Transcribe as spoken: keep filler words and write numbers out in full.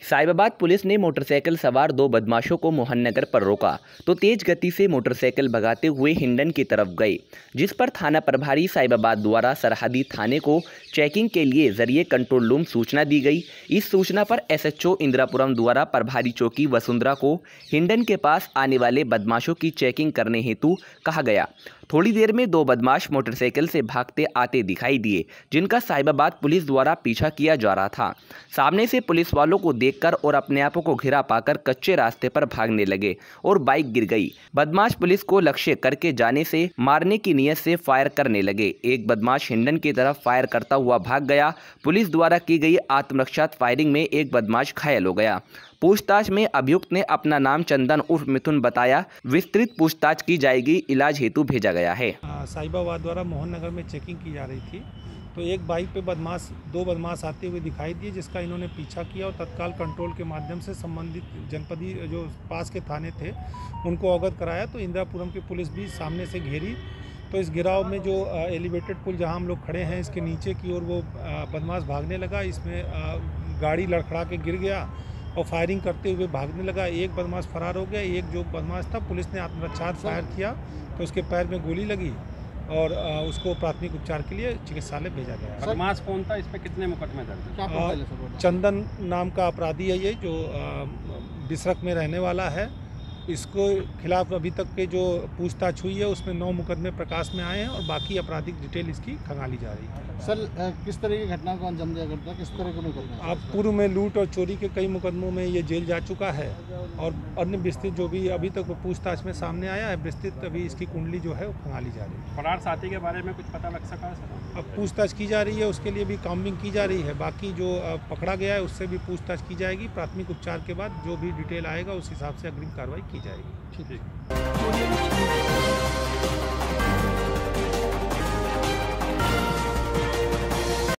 Sahibabad police ने motorcycle सवार दो बदमाशों को मोहननगर पर रोका तो तेज गति से मोटरसाइकिल भगाते हुए हिंडन की तरफ गए, जिस पर थाना प्रभारी साहिबाबाद द्वारा सरहदी थाने को चेकिंग के लिए जरिए कंट्रोल रूम सूचना दी गई। इस सूचना पर एसएचओ इंदिरापुरम द्वारा प्रभारी चौकी वसुंधरा को हिंडन के पास आने वाले बदमाशों की चेकिंग करने हेतु कहा गया। थोड़ी देर में दो बदमाश मोटरसाइकिल से भागते आते दिखाई दिए, जिनका साहिबाबाद पुलिस द्वारा पीछा किया जा रहा था। सामने से पुलिस वालों को देखकर और अपने आप को घिरा पाकर कच्चे रास्ते पर भागने लगे और बाइक गिर गई। बदमाश पुलिस को लक्ष्य करके जाने से मारने की नीयत से फायर करने लगे। एक बदमाश हिंडन की तरफ फायर करता हुआ भाग गया। पुलिस द्वारा की गई आत्मरक्षा फायरिंग में एक बदमाश घायल हो गया। पूछताछ में अभियुक्त ने अपना नाम चंदन उर्फ मिथुन बताया। विस्तृत पूछताछ की जाएगी, इलाज हेतु भेजा गया है। साहिबाबाद द्वारा मोहननगर में चेकिंग की जा रही थी तो एक बाइक पे बदमाश दो बदमाश आते हुए दिखाई दिए, जिसका इन्होंने पीछा किया और तत्काल कंट्रोल के माध्यम से संबंधित जनपदी जो पास के थाने थे उनको अवगत कराया। तो इंदिरापुरम की पुलिस भी सामने से घेरी तो इस गिराव में जो एलिवेटेड पुल जहां हम लोग खड़े हैं इसके नीचे की ओर वो बदमाश भागने लगा। इसमें गाड़ी लड़खड़ा के गिर गया और फायरिंग करते हुए भागने लगा। एक बदमाश फरार हो गया। एक जो बदमाश था पुलिस ने आत्मरक्षा फायर किया तो उसके पैर में गोली लगी और उसको प्राथमिक उपचार के लिए चिकित्सालय भेजा गया। बदमाश कौन था? इस पे कितने मुकदमे दर्ज हैं? चंदन नाम का अपराधी है ये, जो बिसरक में रहने वाला है। इसको खिलाफ अभी तक के जो पूछताछ हुई है उसमें नौ मुकदमे प्रकाश में आए हैं और बाकी आपराधिक डिटेल इसकी खंगाली जा रही है। सर, किस तरह की घटना को अंजाम दिया करता है? किस तरह के मुकदमे? अब पूर्व में लूट और चोरी के कई मुकदमों में ये जेल जा चुका है और अन्य विस्तृत जो भी अभी तक पूछताछ में सामने आया है, विस्तृत अभी इसकी कुंडली जो है वो खंगाली जा रही है। फरार साथी के बारे में कुछ पता लग सका? अब पूछताछ की जा रही है, उसके लिए भी काउंटिंग की जा रही है। बाकी जो पकड़ा गया है उससे भी पूछताछ की जाएगी। प्राथमिक उपचार के बाद जो भी डिटेल आएगा उस हिसाब से अग्रिम कार्रवाई की जाएगी। ठीक है।